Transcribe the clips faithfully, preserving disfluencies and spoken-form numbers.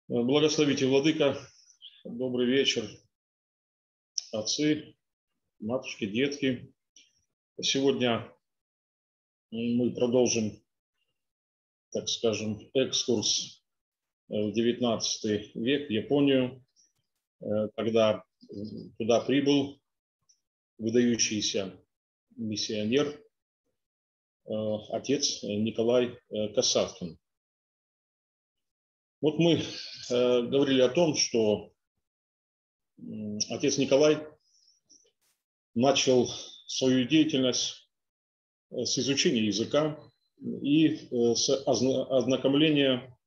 Благословите, Владыка, добрый вечер, отцы, матушки, детки. Сегодня мы продолжим, так скажем, экскурс в девятнадцатый век, в Японию, когда туда прибыл выдающийся миссионер, отец Николай Касаткин. Вот мы э, говорили о том, что э, отец Николай начал свою деятельность с изучения языка и э, с ознакомления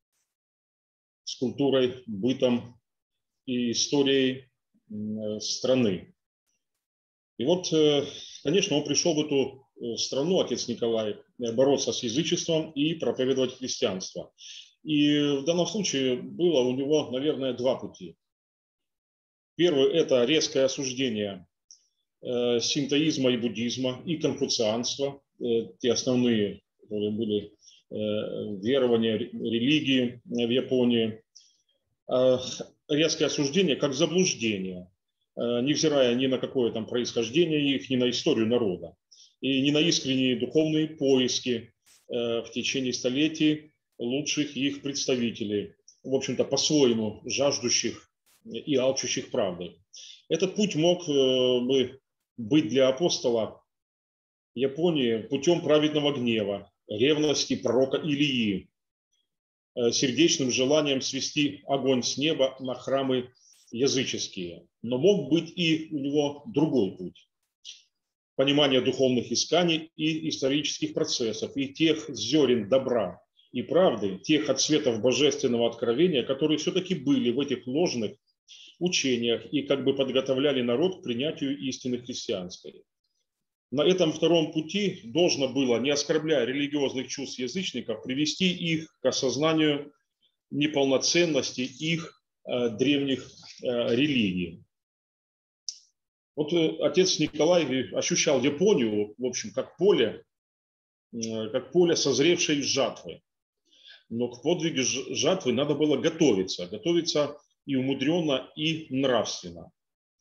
с культурой, бытом и историей э, страны. И вот, э, конечно, он пришел в эту страну, отец Николай, бороться с язычеством и проповедовать христианство. И в данном случае было у него, наверное, два пути. Первый – это резкое осуждение э, синтоизма и буддизма, и конфуцианства, э, те основные, которые были э, верования, религии в Японии. Э, резкое осуждение как заблуждение, э, невзирая ни на какое там происхождение их, ни на историю народа, и ни на искренние духовные поиски э, в течение столетий лучших их представителей, в общем-то, по-своему жаждущих и алчущих правды. Этот путь мог бы быть для апостола Японии путем праведного гнева, ревности пророка Илии, сердечным желанием свести огонь с неба на храмы языческие. Но мог быть и у него другой путь. Понимание духовных исканий и исторических процессов, и тех зерен добра и правды, тех отсветов божественного откровения, которые все-таки были в этих ложных учениях и как бы подготовляли народ к принятию истины христианской. На этом втором пути должно было, не оскорбляя религиозных чувств язычников, привести их к осознанию неполноценности их э, древних э, религий. Вот э, отец Николай ощущал Японию, в общем, как поле, э, как поле созревшей жатвы. Но к подвигу жатвы надо было готовиться, готовиться и умудренно, и нравственно.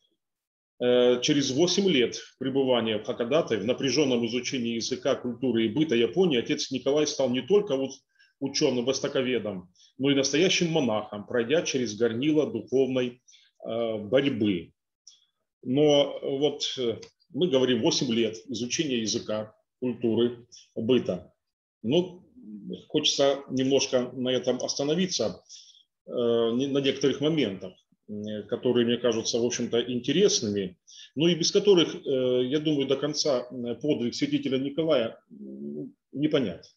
Через восемь лет пребывания в Хакодате, в напряженном изучении языка, культуры и быта Японии, отец Николай стал не только ученым-востоковедом, но и настоящим монахом, пройдя через горнило духовной борьбы. Но вот мы говорим восемь лет изучения языка, культуры, быта. Ну, хочется немножко на этом остановиться, на некоторых моментах, которые мне кажутся, в общем-то, интересными, но и без которых, я думаю, до конца подвиг святителя Николая не понять.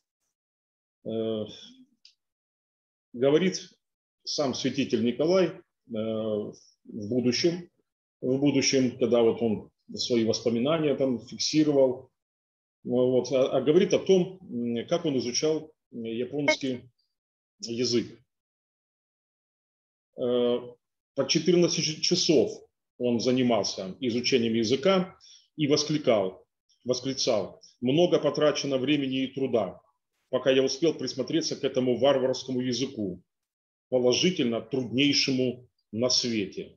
Говорит сам святитель Николай в будущем, в будущем, когда вот он свои воспоминания там фиксировал, вот, а, а говорит о том, как он изучал японский язык. По четырнадцать часов он занимался изучением языка и воскликал, восклицал: много потрачено времени и труда, пока я успел присмотреться к этому варварскому языку, положительно труднейшему на свете.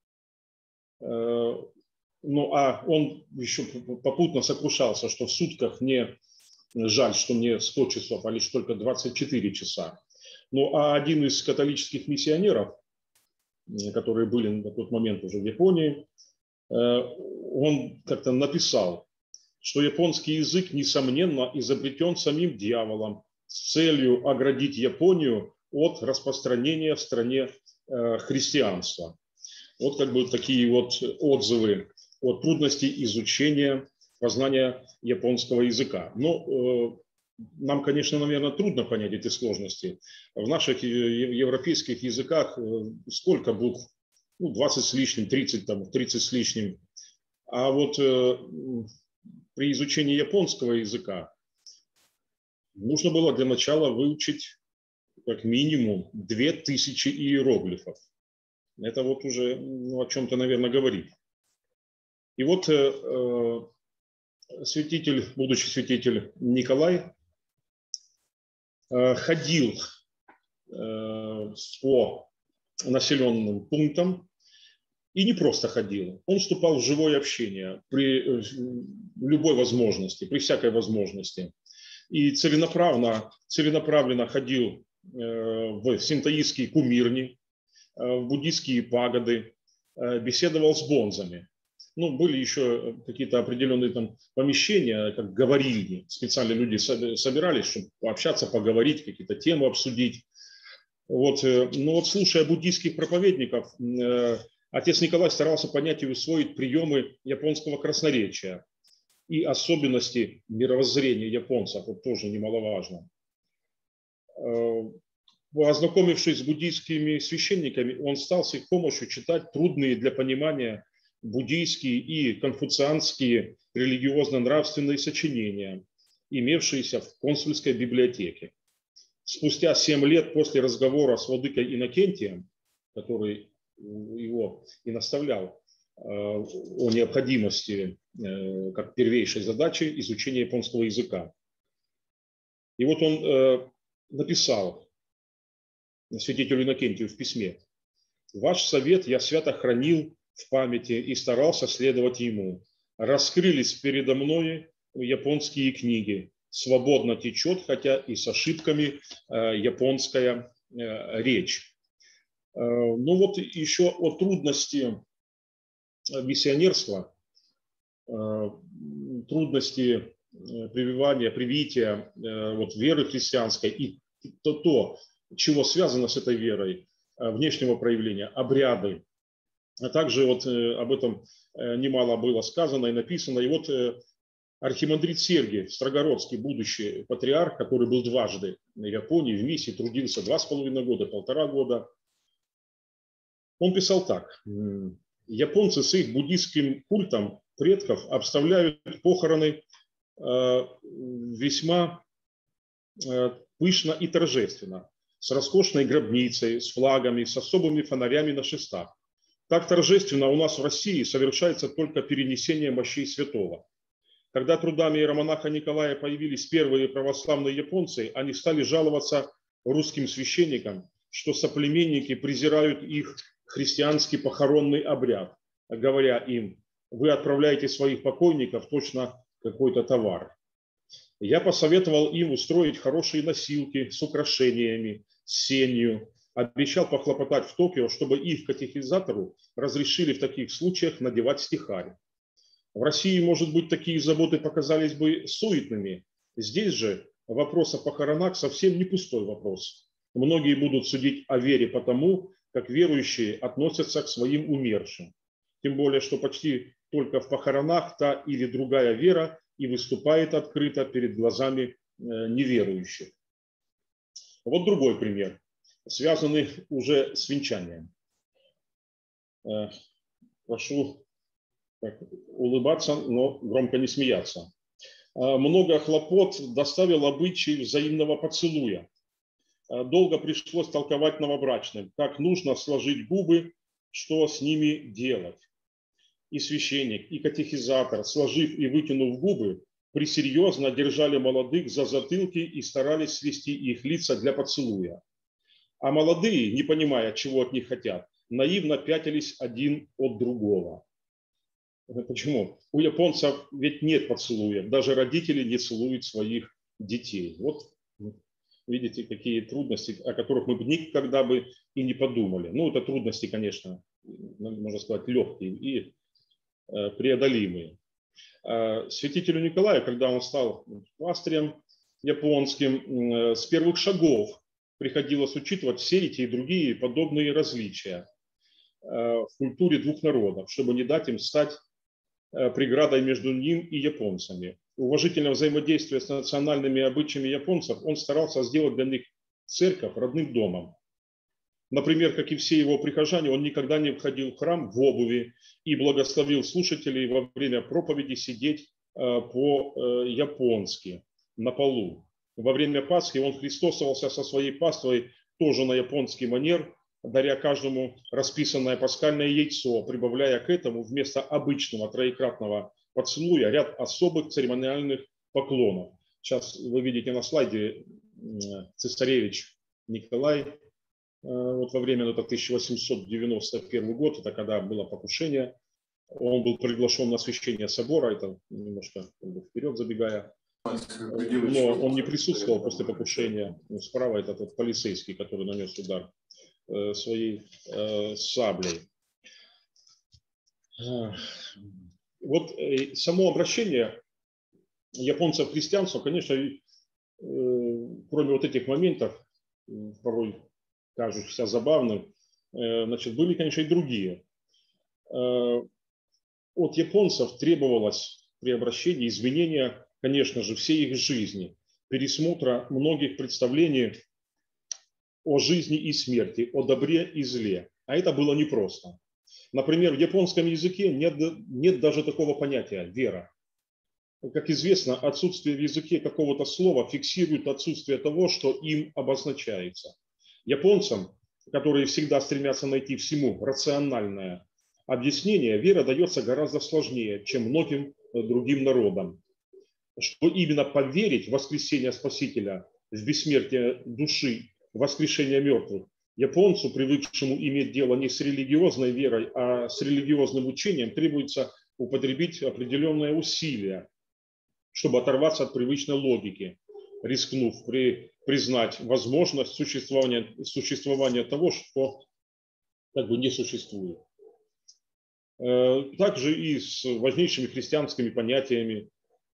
Ну, а он еще попутно сокрушался, что в сутках мне жаль, что мне сто часов, а лишь только двадцать четыре часа. Ну, а один из католических миссионеров, которые были на тот момент уже в Японии, он как-то написал, что японский язык, несомненно, изобретен самим дьяволом с целью оградить Японию от распространения в стране христианства. Вот как бы такие вот отзывы о трудности изучения, познания японского языка. Но э, нам, конечно, наверное, трудно понять эти сложности. В наших европейских языках сколько букв? Ну, двадцать с лишним, тридцать, там, тридцать с лишним. А вот э, при изучении японского языка нужно было для начала выучить как минимум две тысячи иероглифов. Это вот уже ну, о чем-то, наверное, говорит. И вот э, святитель, будущий святитель Николай э, ходил по населенным пунктам и не просто ходил. Он вступал в живое общение при любой возможности, при всякой возможности. И целенаправленно, целенаправленно ходил в синтоистские кумирни, в буддийские пагоды, беседовал с бонзами. Ну, были еще какие-то определенные там помещения, как говорильни. Специально люди собирались, чтобы пообщаться, поговорить, какие-то темы обсудить. Вот. Но вот слушая буддийских проповедников, отец Николай старался понять и усвоить приемы японского красноречия и особенности мировоззрения японцев. Это тоже немаловажно. Ознакомившись с буддийскими священниками, он стал с их помощью читать трудные для понимания буддийские и конфуцианские религиозно-нравственные сочинения, имевшиеся в консульской библиотеке. Спустя семь лет после разговора с владыкой Иннокентием, который его и наставлял о необходимости как первейшей задачи изучения японского языка. И вот он написал святителю Иннокентию в письме: «Ваш совет я свято хранил в памяти и старался следовать ему. Раскрылись передо мной японские книги. Свободно течет, хотя и с ошибками, японская речь». Ну вот еще о трудности миссионерства, трудности прививания, привития вот веры христианской и то, то, чего связано с этой верой, внешнего проявления, обряды. А также вот об этом немало было сказано и написано. И вот архимандрит Сергий Строгородский, будущий патриарх, который был дважды в Японии, в миссии, трудился два с половиной года, полтора года, он писал так: «Японцы с их буддийским культом предков обставляют похороны весьма пышно и торжественно, с роскошной гробницей, с флагами, с особыми фонарями на шестах. Так торжественно у нас в России совершается только перенесение мощей святого. Когда трудами иеромонаха Николая появились первые православные японцы, они стали жаловаться русским священникам, что соплеменники презирают их христианский похоронный обряд, говоря им: вы отправляете своих покойников точно какой-то товар. Я посоветовал им устроить хорошие носилки с украшениями, с сенью, обещал похлопотать в Токио, чтобы их катехизатору разрешили в таких случаях надевать стихарь. В России, может быть, такие заботы показались бы суетными. Здесь же вопрос о похоронах совсем не пустой вопрос. Многие будут судить о вере по тому, как верующие относятся к своим умершим. Тем более, что почти только в похоронах та или другая вера и выступает открыто перед глазами неверующих». Вот другой пример, связанный уже с венчанием. Прошу улыбаться, но громко не смеяться. Много хлопот доставил обычай взаимного поцелуя. Долго пришлось толковать новобрачным, как нужно сложить губы, что с ними делать. И священник, и катехизатор, сложив и вытянув губы, пресерьезно держали молодых за затылки и старались свести их лица для поцелуя. А молодые, не понимая, чего от них хотят, наивно пятились один от другого. Почему? У японцев ведь нет поцелуев, даже родители не целуют своих детей. Вот видите, какие трудности, о которых мы бы никогда бы и не подумали. Ну, это трудности, конечно, можно сказать, легкие и преодолимые. Святителю Николаю, когда он стал пастырем японским, с первых шагов приходилось учитывать все эти и другие подобные различия в культуре двух народов, чтобы не дать им стать преградой между ним и японцами. Уважительное взаимодействие с национальными обычаями японцев он старался сделать для них церковь родным домом. Например, как и все его прихожане, он никогда не входил в храм в обуви и благословил слушателей во время проповеди сидеть по-японски на полу. Во время Пасхи он христосовался со своей паствой тоже на японский манер, даря каждому расписанное пасхальное яйцо, прибавляя к этому вместо обычного троекратного поцелуя ряд особых церемониальных поклонов. Сейчас вы видите на слайде цесаревич Николай. Вот во время, ну, это тысяча восемьсот девяносто первый год, это когда было покушение. Он был приглашен на освящение собора, это немножко вперед забегая. Но он не присутствовал после покушения. Ну, справа это тот полицейский, который нанес удар э, своей э, саблей. Вот э, само обращение японцев к христианству, конечно, э, кроме вот этих моментов, порой кажущихся забавным, э, значит, были, конечно, и другие. Э, от японцев требовалось при обращении изменения, конечно же, всей их жизни, пересмотра многих представлений о жизни и смерти, о добре и зле. А это было непросто. Например, в японском языке нет, нет даже такого понятия «вера». Как известно, отсутствие в языке какого-то слова фиксирует отсутствие того, что им обозначается. Японцам, которые всегда стремятся найти всему рациональное объяснение, вера дается гораздо сложнее, чем многим другим народам. Что именно поверить в воскресение Спасителя, в бессмертие души, в воскрешение мертвых, японцу, привыкшему иметь дело не с религиозной верой, а с религиозным учением, требуется употребить определенные усилия, чтобы оторваться от привычной логики, рискнув при, признать возможность существования, существования того, что как бы не существует. Также и с важнейшими христианскими понятиями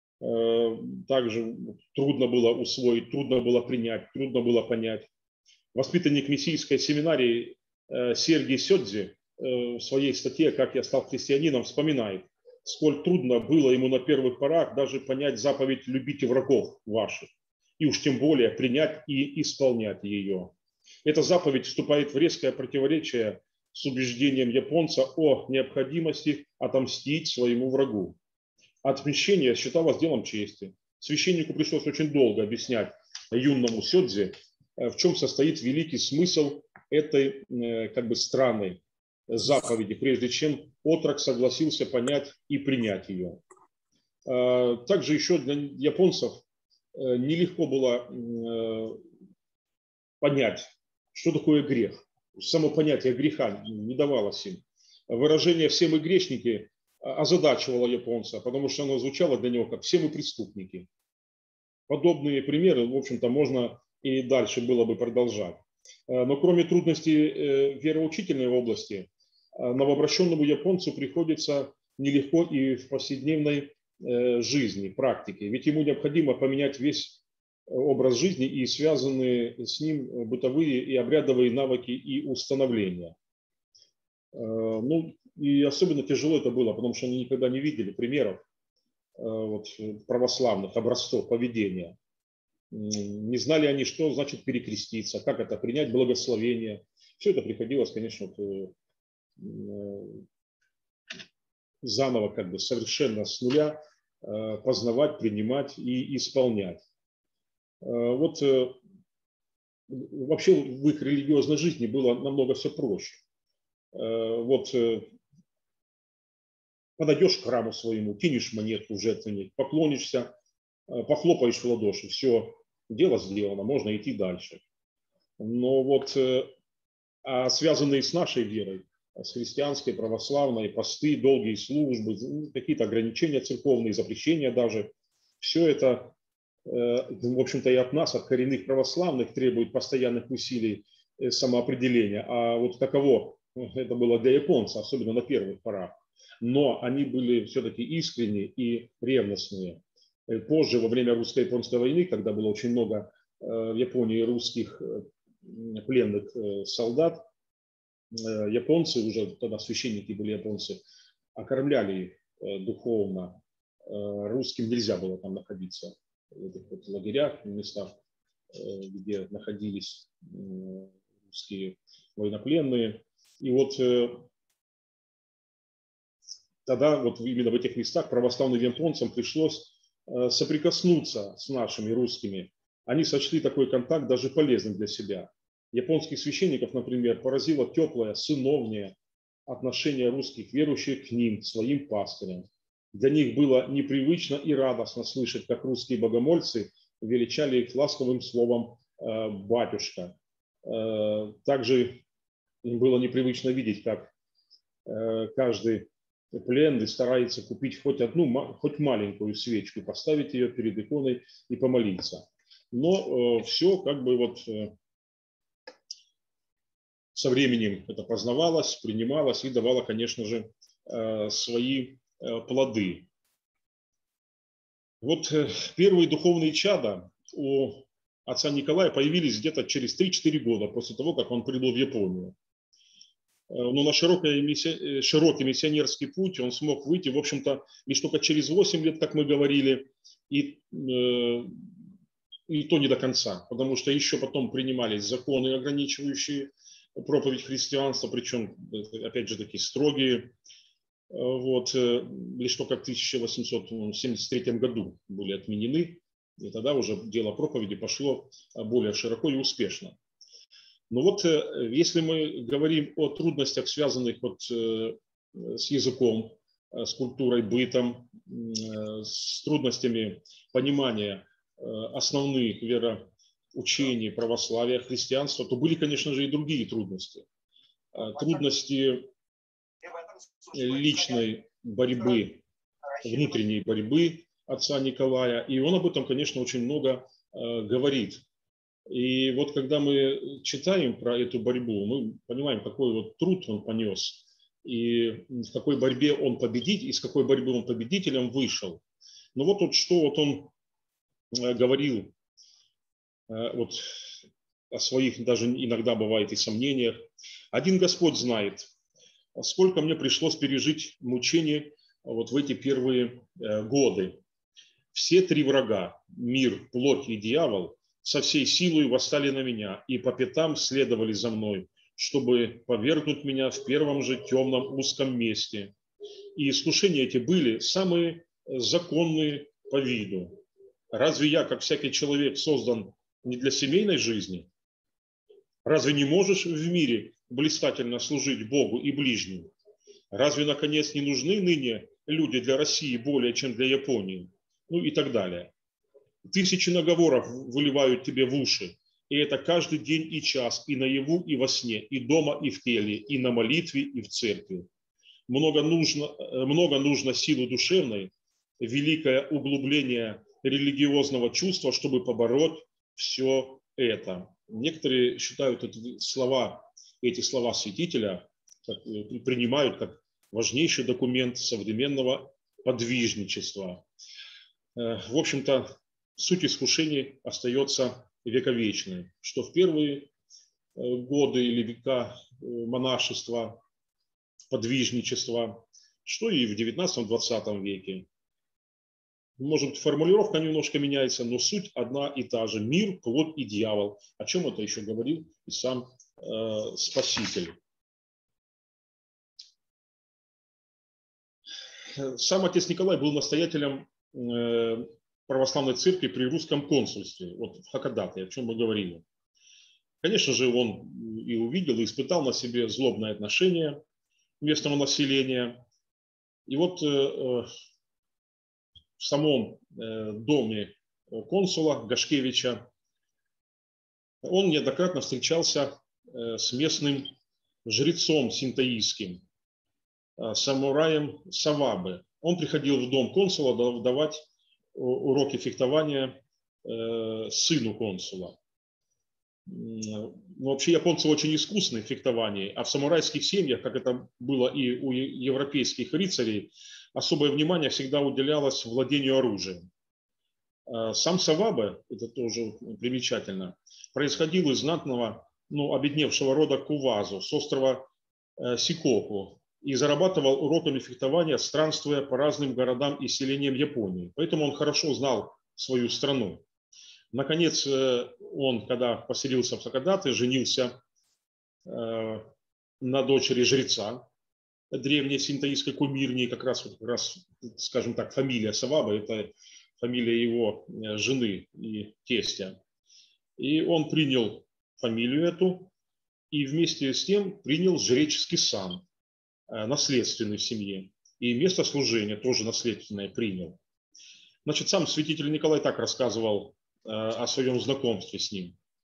также трудно было усвоить, трудно было принять, трудно было понять. Воспитанник мессийской семинарии Сергий Сёдзи в своей статье «Как я стал христианином» вспоминает, сколь трудно было ему на первых порах даже понять заповедь «любите врагов ваших», и уж тем более принять и исполнять ее. Эта заповедь вступает в резкое противоречие с убеждением японца о необходимости отомстить своему врагу. Отмщение считалось делом чести. Священнику пришлось очень долго объяснять юному Сёдзи, в чем состоит великий смысл этой как бы странной заповеди, прежде чем отрок согласился понять и принять ее. Также еще для японцев нелегко было понять, что такое грех. Само понятие греха не давалось им. Выражение «все мы грешники» озадачивало японца, потому что оно звучало для него как «все мы преступники». Подобные примеры, в общем-то, можно и дальше было бы продолжать. Но кроме трудностей вероучительной области, новообращенному японцу приходится нелегко и в повседневной жизни, практике. Ведь ему необходимо поменять весь образ жизни и связанные с ним бытовые и обрядовые навыки и установления. Ну, и особенно тяжело это было, потому что они никогда не видели примеров вот, православных образцов поведения. Не знали они, что значит перекреститься, как это принять благословение. Все это приходилось, конечно, вот, заново, как бы совершенно с нуля познавать, принимать и исполнять. Вот вообще в их религиозной жизни было намного все проще. Вот подойдешь к храму своему, кинешь монетку в жертвенник, поклонишься, похлопаешь в ладоши, все, дело сделано, можно идти дальше. Но вот а связанные с нашей верой, с христианской, православной, посты, долгие службы, какие-то ограничения церковные, запрещения даже, все это, в общем-то, и от нас, от коренных православных, требует постоянных усилий самоопределения. А вот таково это было для японца, особенно на первых порах. Но они были все-таки искренние и ревностные. Позже, во время русско-японской войны, когда было очень много в Японии русских пленных солдат, японцы, уже тогда священники были японцы, окормляли их духовно. Русским нельзя было там находиться в этих вот лагерях, в местах, где находились русские военнопленные. И вот тогда вот именно в этих местах православным японцам пришлось соприкоснуться с нашими русскими. Они сочли такой контакт даже полезным для себя. Японских священников, например, поразило теплое, сыновнее отношение русских верующих к ним, своим пастырям. Для них было непривычно и радостно слышать, как русские богомольцы величали их ласковым словом «батюшка». Также им было непривычно видеть, как каждый пленный старается купить хоть одну, хоть маленькую свечку, поставить ее перед иконой и помолиться. Но все как бы вот со временем это познавалось, принималось и давало, конечно же, свои плоды. Вот первые духовные чада у отца Николая появились где-то через три-четыре года после того, как он прибыл в Японию. Но на широкий, широкий миссионерский путь он смог выйти, в общем-то, лишь только через восемь лет, как мы говорили, и, и то не до конца, потому что еще потом принимались законы, ограничивающие проповедь христианства, причем, опять же, такие строгие. Вот, лишь только в тысяча восемьсот семьдесят третьем году были отменены, и тогда уже дело проповеди пошло более широко и успешно. Но вот если мы говорим о трудностях, связанных вот с языком, с культурой, бытом, с трудностями понимания основных вероучений православия, христианства, то были, конечно же, и другие трудности. Трудности личной борьбы, внутренней борьбы отца Николая. И он об этом, конечно, очень много говорит. И вот когда мы читаем про эту борьбу, мы понимаем, какой вот труд он понес, и в какой борьбе он победитель, из какой борьбы он победителем вышел. Но вот, вот что вот он говорил вот о своих, даже иногда бывает и сомнениях. «Один Господь знает, сколько мне пришлось пережить мучений вот в эти первые годы. Все три врага, мир, плоть и дьявол, со всей силой восстали на меня и по пятам следовали за мной, чтобы повергнуть меня в первом же темном узком месте. И искушения эти были самые законные по виду. Разве я, как всякий человек, создан не для семейной жизни? Разве не можешь в мире блистательно служить Богу и ближним? Разве, наконец, не нужны ныне люди для России более, чем для Японии?» Ну и так далее. Тысячи наговоров выливают тебе в уши, и это каждый день и час, и наяву, и во сне, и дома, и в теле, и на молитве, и в церкви. Много нужно, много нужно силы душевной, великое углубление религиозного чувства, чтобы побороть все это. Некоторые считают эти слова, эти слова святителя, как, принимают как важнейший документ современного подвижничества. В общем-то, суть искушений остается вековечной, что в первые годы или века монашества, подвижничества, что и в девятнадцатом-двадцатом веке. Может быть, формулировка немножко меняется, но суть одна и та же. Мир, плоть и дьявол. О чем это еще говорил и сам э, Спаситель. Сам отец Николай был настоятелем э, православной церкви при русском консульстве, вот в Хакодате, о чем мы говорили. Конечно же, он и увидел, и испытал на себе злобное отношение местного населения. И вот э, в самом э, доме консула Гашкевича он неоднократно встречался э, с местным жрецом синтоистским, э, самураем Савабе. Он приходил в дом консула давать уроки фехтования э, сыну консула. Но вообще японцы очень искусны в фехтовании, а в самурайских семьях, как это было и у европейских рыцарей, особое внимание всегда уделялось владению оружием. Сам Савабе, это тоже примечательно, происходил из знатного, ну, обедневшего рода Кувазу с острова Сикоку и зарабатывал уроками фехтования, странствуя по разным городам и селениям Японии. Поэтому он хорошо знал свою страну. Наконец, он, когда поселился в Хакодате, женился на дочери жреца древней синтоистской кумирни, как раз, как раз, скажем так, фамилия Савабе, это фамилия его жены и тестя. И он принял фамилию эту и вместе с тем принял жреческий сан, наследственный в семье, и место служения тоже наследственное принял. Значит, сам святитель Николай так рассказывал о своем знакомстве с ним.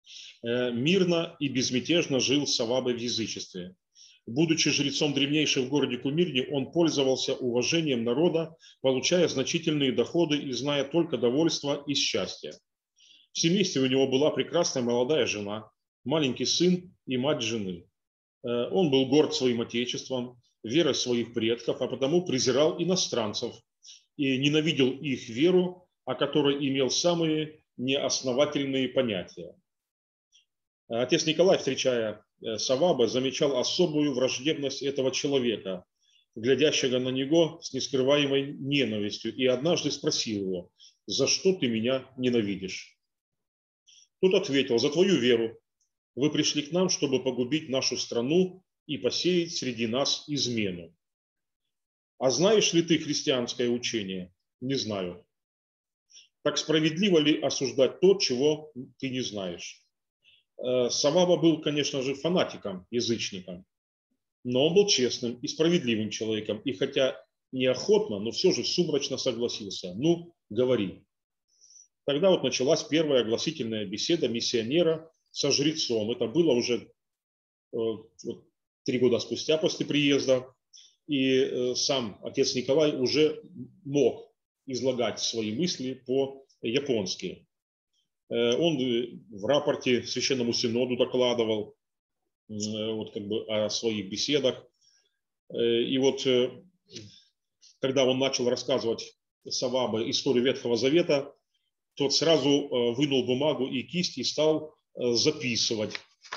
Мирно и безмятежно жил Саваба в язычестве. Будучи жрецом древнейшей в городе Кумирни, он пользовался уважением народа, получая значительные доходы и зная только довольство и счастье. В семействе у него была прекрасная молодая жена, маленький сын и мать жены. Он был горд своим отечеством, верой своих предков, а потому презирал иностранцев и ненавидел их веру, о которой имел самые неосновательные понятия. Отец Николай, встречая Саваба, замечал особую враждебность этого человека, глядящего на него с нескрываемой ненавистью, и однажды спросил его: «За что ты меня ненавидишь?» Тот ответил: «За твою веру. Вы пришли к нам, чтобы погубить нашу страну и посеять среди нас измену. А знаешь ли ты христианское учение? Не знаю. Так справедливо ли осуждать то, чего ты не знаешь?» Саваба был, конечно же, фанатиком, язычником, но он был честным и справедливым человеком, и хотя неохотно, но все же сумрачно согласился. «Ну, говори». Тогда вот началась первая огласительная беседа миссионера со жрецом. Это было уже вот, три года спустя после приезда, и сам отец Николай уже мог излагать свои мысли по-японски. Он в рапорте Священному Синоду докладывал вот, как бы, о своих беседах. И вот когда он начал рассказывать Савабе историю Ветхого Завета, тот сразу вынул бумагу и кисть и стал записывать,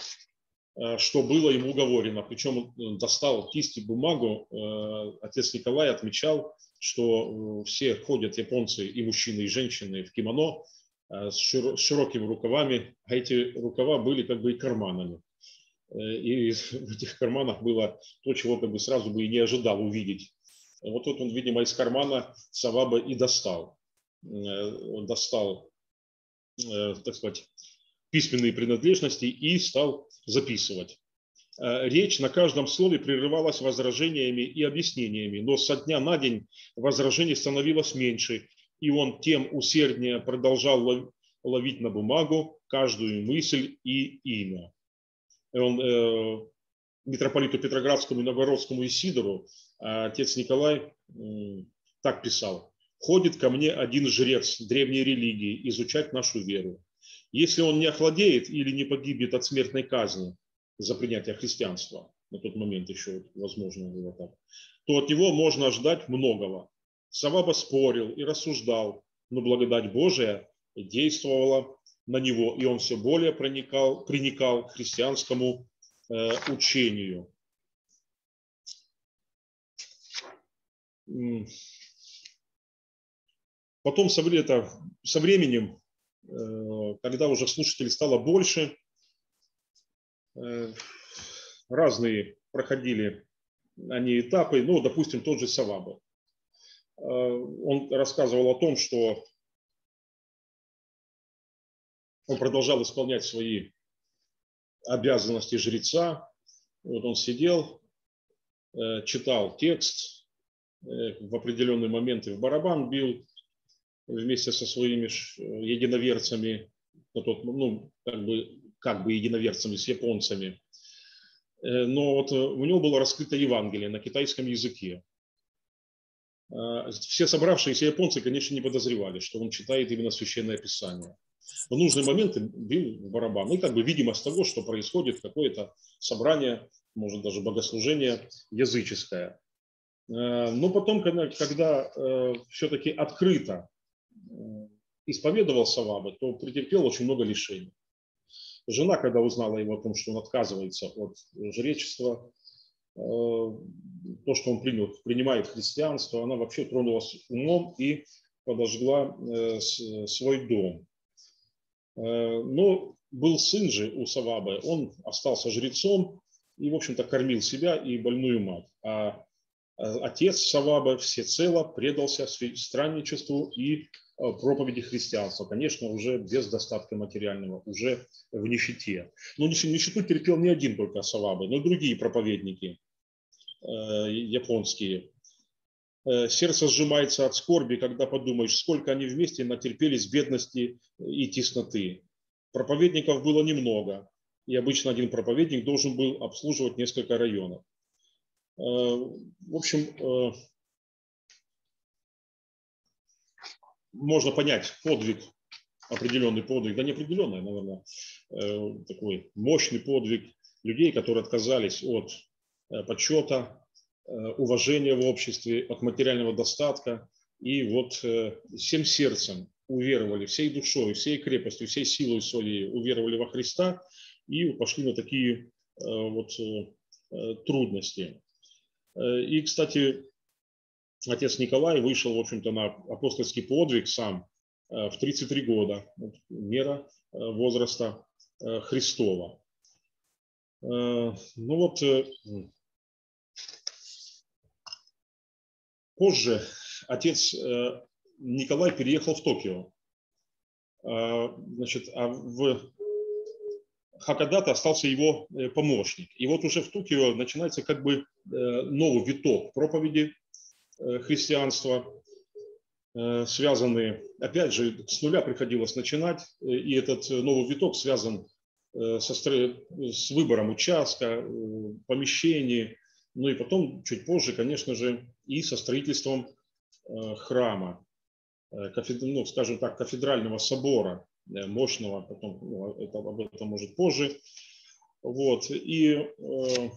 что было ему говорено. Причем он достал кисть и бумагу. Отец Николай отмечал, что все ходят японцы, и мужчины, и женщины, в кимоно с широкими рукавами, а эти рукава были как бы и карманами. И в этих карманах было то, чего как бы сразу бы и не ожидал увидеть. Вот тут он, видимо, из кармана Саваба и достал. Он достал, так сказать, письменные принадлежности и стал записывать. Речь на каждом слове прерывалась возражениями и объяснениями, но со дня на день возражений становилось меньше, и он тем усерднее продолжал ловить на бумагу каждую мысль и имя. Он э, митрополиту Петроградскому и Новгородскому Исидору отец Николай э, так писал: «Ходит ко мне один жрец древней религии изучать нашу веру. Если он не охладеет или не погибнет от смертной казни за принятие христианства, на тот момент еще возможно было так, то от него можно ждать многого». Саваба спорил и рассуждал, но благодать Божия действовала на него, и он все более проникал, приникал к христианскому э, учению. Потом со, это, со временем, э, когда уже слушателей стало больше, э, разные проходили они этапы, ну, допустим, тот же Саваба. Э, он рассказывал о том, что он продолжал исполнять свои обязанности жреца. Вот он сидел, читал текст, в определенные моменты в барабан бил вместе со своими единоверцами, ну, как бы, как бы единоверцами с японцами. Но вот у него было раскрыто Евангелие на китайском языке. Все собравшиеся японцы, конечно, не подозревали, что он читает именно Священное Писание. В нужные моменты бил в барабан. И как бы видимость того, что происходит какое-то собрание, может даже богослужение языческое. Но потом, когда, когда все-таки открыто исповедовал Саваба, то претерпел очень много лишений. Жена, когда узнала его о том, что он отказывается от жречества, то, что он принял, принимает христианство, она вообще тронулась умом и подожгла свой дом. Но был сын же у Савабы, он остался жрецом и, в общем-то, кормил себя и больную мать. А отец Савабы всецело предался странничеству и проповеди христианства, конечно, уже без достатка материального, уже в нищете. Но нищету терпел не один только Савабы, но и другие проповедники японские. Сердце сжимается от скорби, когда подумаешь, сколько они вместе натерпелись бедности и тесноты. проповедников было немного, и обычно один проповедник должен был обслуживать несколько районов. В общем, можно понять подвиг, определенный подвиг, да не определенный, наверное, такой мощный подвиг людей, которые отказались от почета, уважения в обществе, от материального достатка и вот всем сердцем уверовали, всей душой, всей крепостью, всей силой своей уверовали во Христа и пошли на такие вот трудности. И, кстати, отец Николай вышел, в общем-то, на апостольский подвиг сам в тридцать три года, мера возраста Христова. Ну вот, позже отец Николай переехал в Токио. Значит, а в Хакодате остался его помощник. И вот уже в Токио начинается как бы новый виток проповеди христианства, связанные, опять же, с нуля приходилось начинать, и этот новый виток связан со, с выбором участка, помещений, ну и потом, чуть позже, конечно же, и со строительством храма, ну, скажем так, кафедрального собора, мощного, потом, ну, это, об этом может позже. Вот. И э,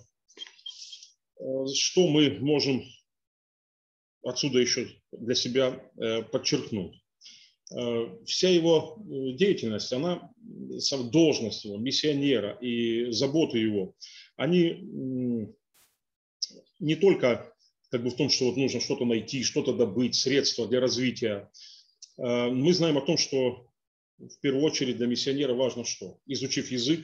что мы можем отсюда еще для себя э, подчеркнуть? Э, вся его деятельность, она, должность его, миссионера и заботы его, они не только как бы в том, что вот нужно что-то найти, что-то добыть, средства для развития. Э, мы знаем о том, что в первую очередь для миссионера важно что? Изучив язык,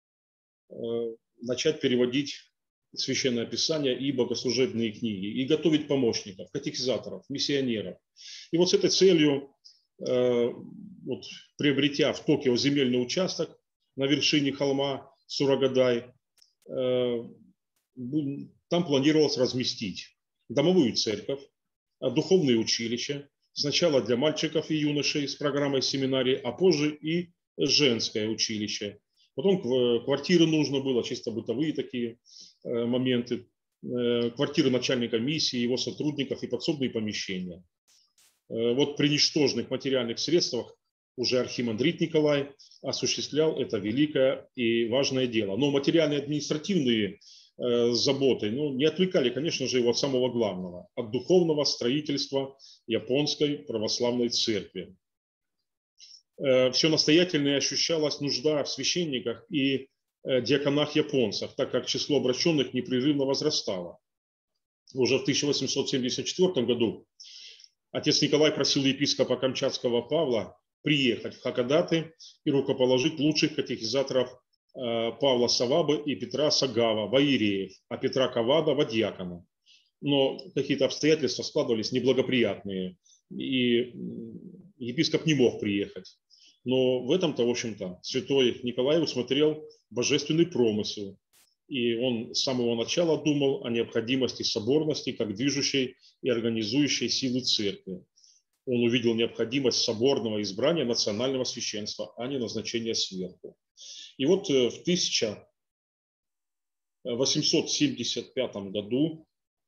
начать переводить Священное Писание и богослужебные книги, и готовить помощников, катехизаторов, миссионеров. И вот с этой целью, вот, приобретя в Токио земельный участок на вершине холма Сурагадай, там планировалось разместить домовую церковь, духовные училища, сначала для мальчиков и юношей с программой семинарии, а позже и женское училище. Потом квартиры нужно было, чисто бытовые такие моменты, квартиры начальника миссии, его сотрудников и подсобные помещения. Вот при ничтожных материальных средствах уже архимандрит Николай осуществлял это великое и важное дело. Но материальные административные заботы, ну, не отвлекали, конечно же, его от самого главного, от духовного строительства японской православной церкви. Все настоятельнее ощущалась нужда в священниках и диаконах-японцах, так как число обращенных непрерывно возрастало. Уже в тысяча восемьсот семьдесят четвёртом году отец Николай просил епископа Камчатского Павла приехать в Хакодате и рукоположить лучших катехизаторов Павла Савабы и Петра Сагава, воиереев, а Петра Кавада во диакона. Но какие-то обстоятельства складывались неблагоприятные, и епископ не мог приехать. Но в этом-то, в общем-то, святой Николай усмотрел божественный промысел. И он с самого начала думал о необходимости соборности как движущей и организующей силы церкви. Он увидел необходимость соборного избрания национального священства, а не назначения сверху. И вот в тысяча восемьсот семьдесят пятом году,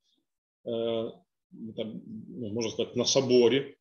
можно сказать, на соборе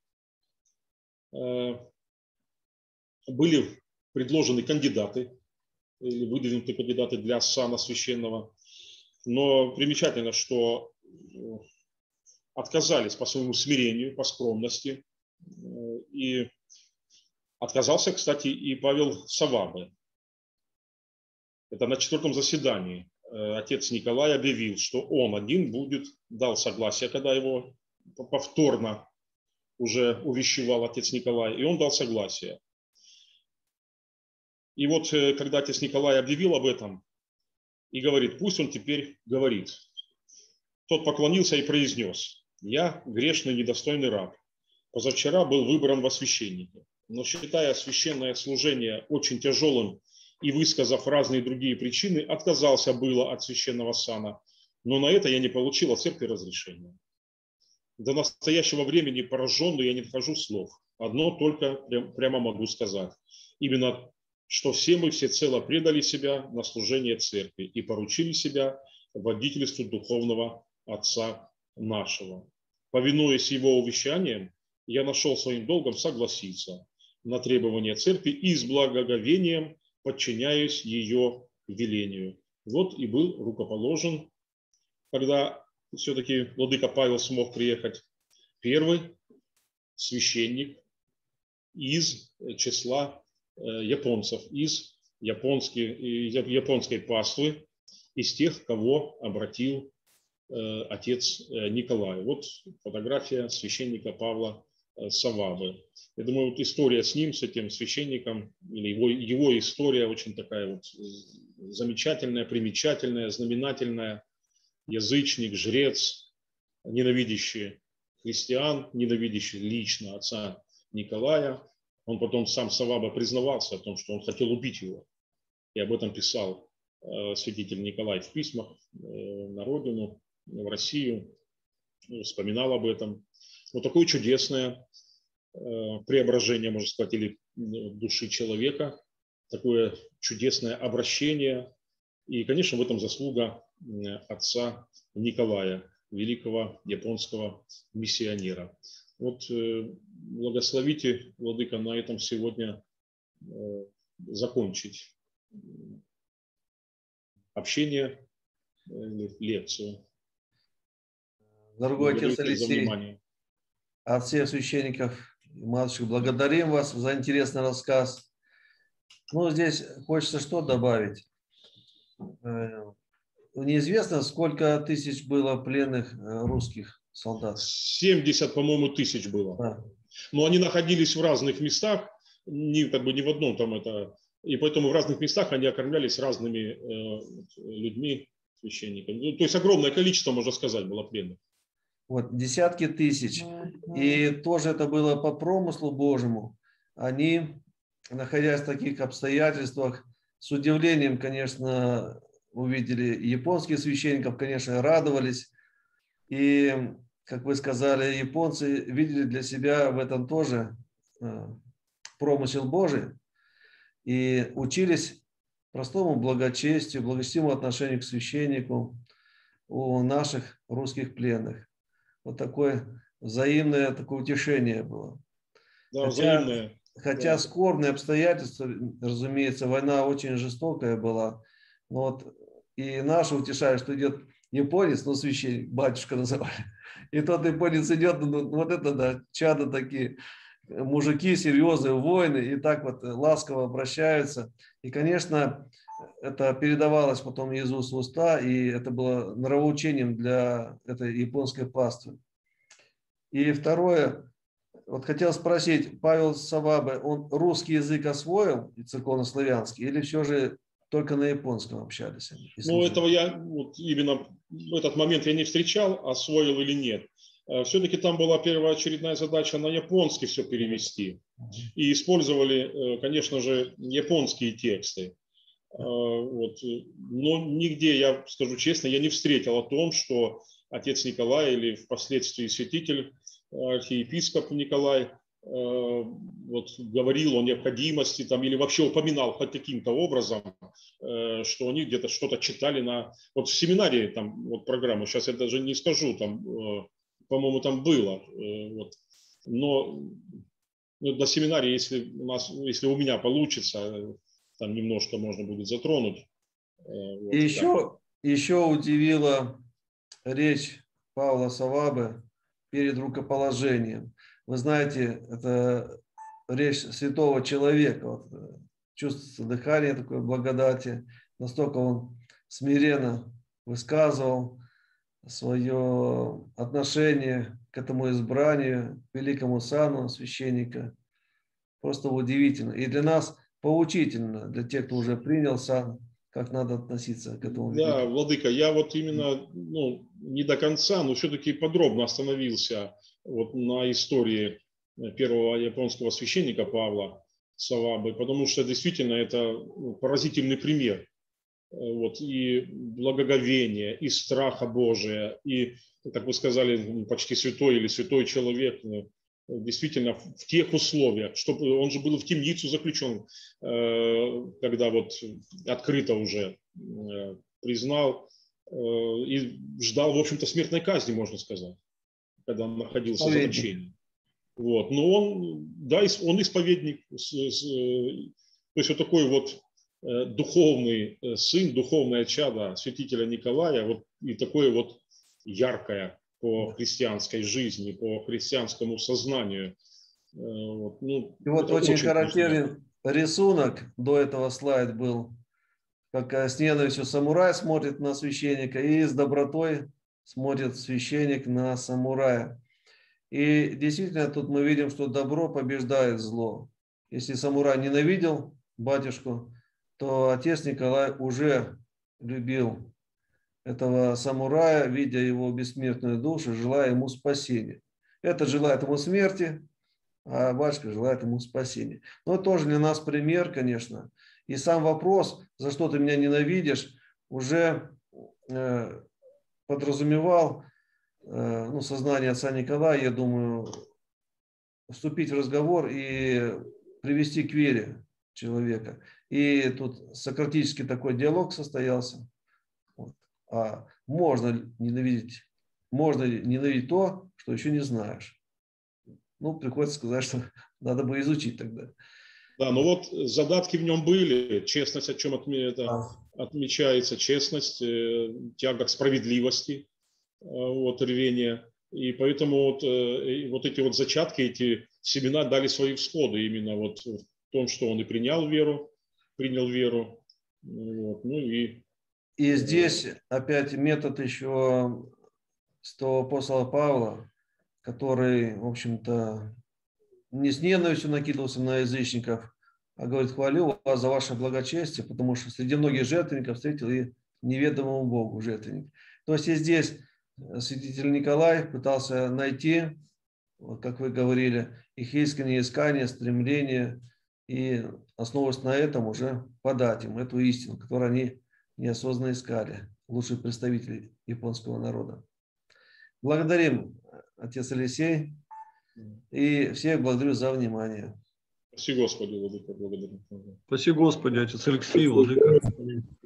были предложены кандидаты, или выдвинуты кандидаты для сана священного. Но примечательно, что отказались по своему смирению, по скромности. И отказался, кстати, и Павел Савабы. Это на четвертом заседании отец Николай объявил, что он один будет, дал согласие, когда его повторно уже увещевал отец Николай, и он дал согласие. И вот когда отец Николай объявил об этом и говорит, пусть он теперь говорит, тот поклонился и произнес: «Я грешный, недостойный раб. Позавчера был выбран во священники, но считая священное служение очень тяжелым и высказав разные другие причины, отказался было от священного сана, но на это я не получил от церкви разрешения. До настоящего времени пораженный я не нахожу слов. Одно только прямо могу сказать. Именно что все мы всецело предали себя на служение церкви и поручили себя водительству духовного Отца нашего. Повинуясь его увещаниям, я нашел своим долгом согласиться на требования церкви и с благоговением подчиняюсь ее велению. Вот и был рукоположен, когда все-таки владыка Павел смог приехать, первый священник из числа японцев, из японской, японской паствы, из тех, кого обратил отец Николай. Вот фотография священника Павла Савабы. Я думаю, вот история с ним, с этим священником, или его, его история очень такая вот замечательная, примечательная, знаменательная. Язычник, жрец, ненавидящий христиан, ненавидящий лично отца Николая. Он потом сам Саваба признавался о том, что он хотел убить его. И об этом писал э, святитель Николай в письмах э, на родину, в Россию. Вспоминал об этом. Вот такое чудесное э, преображение, можно сказать, или души человека. Такое чудесное обращение. И, конечно, в этом заслуга отца Николая, великого японского миссионера. Вот э, благословите, владыка, на этом сегодня э, закончить общение, э, лекцию. Дорогой отец Алексей, от всех священников и матушек благодарим вас за интересный рассказ. Ну, здесь хочется что добавить. Неизвестно, сколько тысяч было пленных русских солдат. семьдесят, по-моему, тысяч было. Да. Но они находились в разных местах, не, как бы не в одном там это. И поэтому в разных местах они окормлялись разными э, людьми, священниками. Ну, то есть огромное количество, можно сказать, было пленных. Вот, десятки тысяч. И тоже это было по промыслу Божьему. Они, находясь в таких обстоятельствах, с удивлением, конечно, увидели японских священников, конечно, радовались. И, как вы сказали, японцы видели для себя в этом тоже промысел Божий. И учились простому благочестию, благочестивому отношению к священнику у наших русских пленных. Вот такое взаимное такое утешение было. Да, хотя, взаимное. хотя Да. скорбные обстоятельства, разумеется, война очень жестокая была. Но вот и наши утешают, что идет японец, ну, священник, батюшка называли. И тот японец идет, ну, вот это, да, чада такие, мужики серьезные, воины, и так вот ласково обращаются. И, конечно, это передавалось потом из уст в уста, и это было нравоучением для этой японской паствы. И второе, вот хотел спросить, Павел Саваба, он русский язык освоил, церковнославянский, или все же только на японском общались? Ну, этого я вот именно в этот момент я не встречал, освоил или нет. Все-таки там была первоочередная задача на японский все перевести. И использовали, конечно же, японские тексты. Вот. Но нигде, я скажу честно, я не встретил о том, что отец Николай или впоследствии святитель, архиепископ Николай, вот, говорил о необходимости там, или вообще упоминал хоть каким-то образом, что они где-то что-то читали на... Вот в семинарии там вот программу, сейчас я даже не скажу, там, по-моему, там было. Вот. Но ну, до семинарии, если у нас, если у меня получится, там немножко можно будет затронуть. Вот, и еще, еще удивила речь Павла Савабы перед рукоположением. Вы знаете, это речь святого человека. Вот, чувствуется дыхание такой благодати. Настолько он смиренно высказывал свое отношение к этому избранию, к великому сану священника. Просто удивительно. И для нас поучительно, для тех, кто уже принял сан, как надо относиться к этому. Да, владыка, я вот именно ну, не до конца, но все-таки подробно остановился вот на истории первого японского священника Павла Савабы, потому что действительно это поразительный пример. Вот, и благоговение, и страха Божия, и, как вы сказали, почти святой или святой человек, действительно в тех условиях, чтобы он же был в темницу заключен, когда вот открыто уже признал и ждал, в общем-то, смертной казни, можно сказать, когда он находился в заточении. Вот. Но он, да, он исповедник, то есть вот такой вот духовный сын, духовное чадо святителя Николая, вот и такое вот яркое по христианской жизни, по христианскому сознанию. Вот. Ну, и вот очень, очень характерен рисунок, до этого слайд был, как с ненавистью самурай смотрит на священника и с добротой смотрит священник на самурая. И действительно тут мы видим, что добро побеждает зло. Если самурай ненавидел батюшку, то отец Николай уже любил этого самурая, видя его бессмертную душу, желая ему спасения. Этот желает ему смерти, а батюшка желает ему спасения. Но это тоже для нас пример, конечно. И сам вопрос, за что ты меня ненавидишь, уже э, подразумевал э, ну, сознание отца Николая, я думаю, вступить в разговор и привести к вере человека. И тут сократический такой диалог состоялся. Вот. А можно ненавидеть, можно ненавидеть то, что еще не знаешь. Ну, приходится сказать, что надо бы изучить тогда. Да, но вот задатки в нем были, честность, о чем отмечается, честность, тяга к справедливости, вот, рвение. И поэтому вот, вот эти вот зачатки, эти семена дали свои всходы именно вот в том, что он и принял веру, принял веру. Вот, ну и... и здесь опять метод еще святого апостола Павла, который, в общем-то, не с ненавистью накидывался на язычников, а говорит: хвалю вас за ваше благочестие, потому что среди многих жертвенников встретил и неведомому Богу жертвенник. То есть и здесь святитель Николай пытался найти, вот как вы говорили, их искреннее искание, стремление, и основываясь на этом уже подать им эту истину, которую они неосознанно искали, лучшие представители японского народа. Благодарим, отец Алексей, и всех благодарю за внимание. Спасибо, Господи, Владыка, благодарю. Спасибо, Господи, отец Алексей, Владыка.